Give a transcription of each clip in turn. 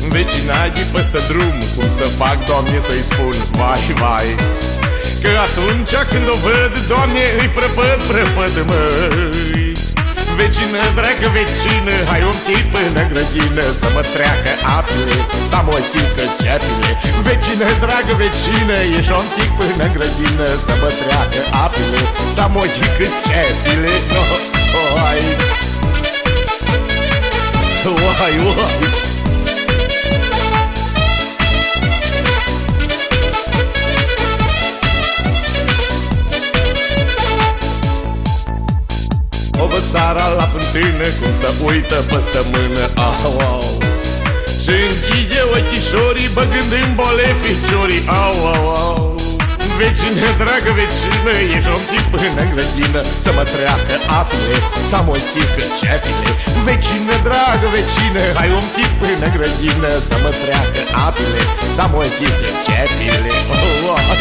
Vecina de peste drum, cum să fac, Doamne, să-i spun vai, vai, că atunci când o văd, Doamne, îi prăpăd, măi. Vecină, dragă vecină, hai un pic până în grădină, să mă treacă apele, să mă ochică cepile. Vecină, dragă vecină, ieși un pic până în grădină, să mă treacă apele, să mă ochică cepile. Oai, oai, oai. O văd țara la fântână, cum să uită păstă mână, au, au. Și închide ochișorii, băgând în bole ficiorii, au, au, au. Vecină, dragă vecină, ieși un pic până în grădină, să mă treacă apele, să mă ochică cepile. Vecină, dragă vecină, hai un pic până în grădină, să mă treacă apele, să mă ochică cepile. Oai.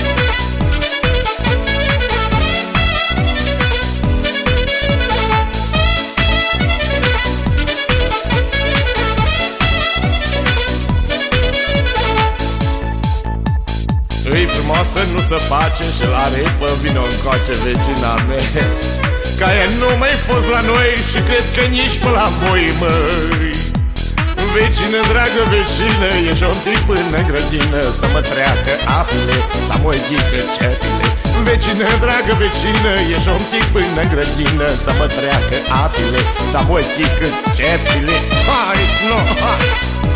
Îi frumoasă, nu se face și l-are pe vino încoace vecina mea, ca ea nu mai fost la noi și cred că nici pe la voi, măi. Vecină, dragă vecină, ieși un pic până în grădină, să mă treacă apele, să mă ochică cepile. Vecină, dragă vecină, ieși un pic până în grădină, să mă treacă apele, să mă ochică cepile. Hai, nu, hai.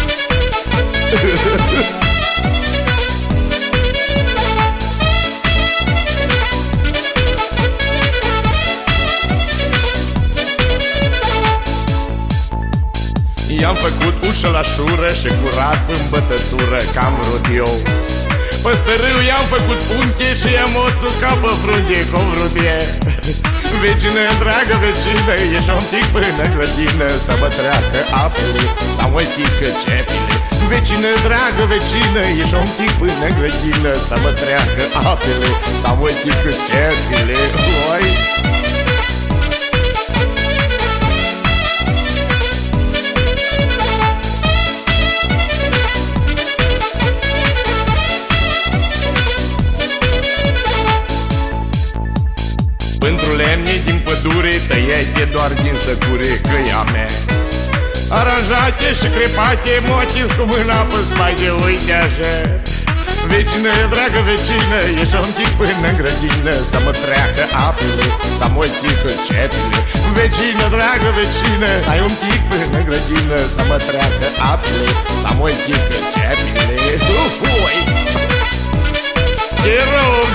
I-am făcut ușă la șură și curat în bătătură, că-am vrut eu. Păstă râu i-am făcut punche și i-am oțul ca pe frunche, cum vrut e. Vecină, dragă vecină, ieși un pic până în grădină, să mă treacă apele, să mă ochică cepile. Vecină, dragă vecină, ieși un pic până în grădină, să mă treacă apele, să mă ochică cepile. Oi. Pentru lemnii din pădure, tăiete doar din săcure, căia mea. Aranjate și crepate, motiți cu mâna pe spate, uite așa. Vecină, dragă vecină, ieși un pic până în grădină, să mă treacă apele, să mă ochică cepile. Vecină, dragă vecină, hai un pic până în grădină, să mă treacă apele, să mă ochică cepile. Ui! Te rog!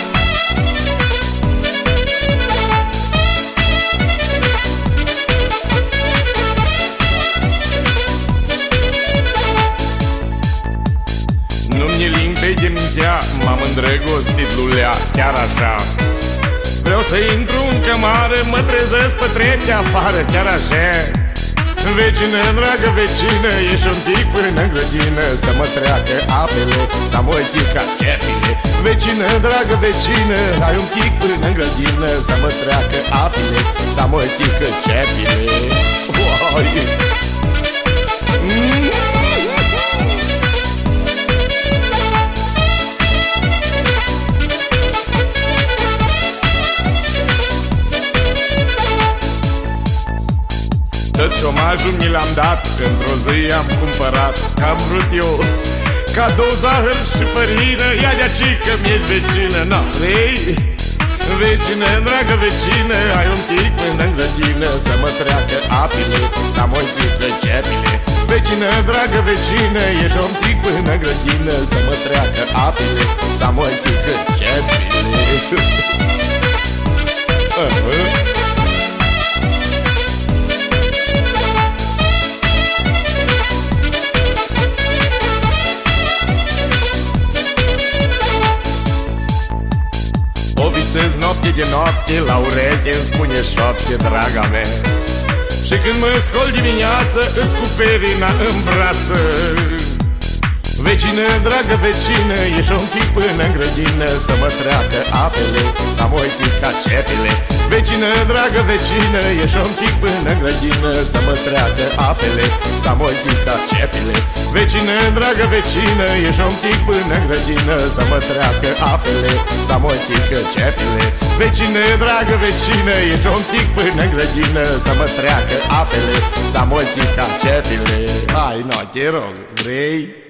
De mintea, m-am îndrăgostit lulea, chiar așa. Vreau să intru în cămară, mă trezesc pe trepte afară, chiar așa. Vecină, dragă vecină, ieși un pic până în grădină, să mă treacă apele, să mă ochică cepile. Vecină, dragă vecină, hai un pic până în grădină, să mă treacă apele, să mă ochică cepile. Oi. Tot șomajul mi l-am dat, într-o zi am cumpărat, că-am vrut eu cadou, zahăr și fărină, ia de-aci că mi-ești vecină, no, vrei? Vecină, dragă vecină, ai un pic până în grădină, să mă treacă apele, să mă ochică cepile. Vecină, dragă vecină, ieși un pic până în grădină, să mă treacă apele, să mă ochică cepile. O visez noapte de noapte, la ureche îmi spune șoapte, draga mea. Și când mă scol dimineață, îți cu perina în brață. Vecină, dragă vecină, ieși un pic până în grădină, să mă treacă apele, să mă ochică cepile. Vecină, dragă vecină, ieși un pic până în grădină, să mă treacă apele, Samoitica cepile. Vecină, dragă vecină, ieși un pic până în grădină, să mă treacă apele, Samoitica cepile. Vecină, dragă vecină, ieși un pic până în grădină, să mă treacă apele, Samoitica cepile. Hai, no, te rog, vrei?